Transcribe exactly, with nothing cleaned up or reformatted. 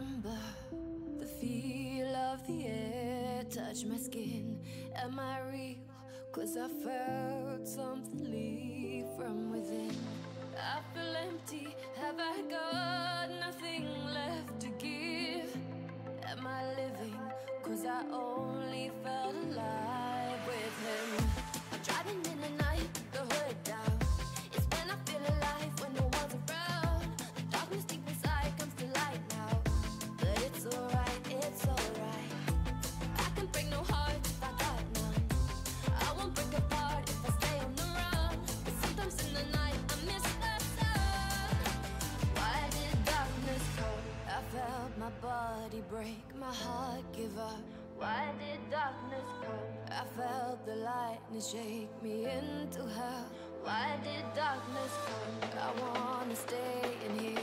remember the feel of the air touch my skin. Am I real? Cause I felt something leave from within. I feel empty, have I got nothing left to give? Am I living? Cause I only felt alive with him. I'm driving in the night, the hood down. It's when I feel alive, when no one's around. The darkness deep inside comes to light now. But it's alright, it's alright. I can break no heart if I got none. I won't break apart if I stay on the run. But sometimes in the night I miss the sun. Why did darkness come? I felt my body break, my heart give up. Why did darkness come? I felt the lightning shake me into hell. Why did darkness come? I wanna stay in here.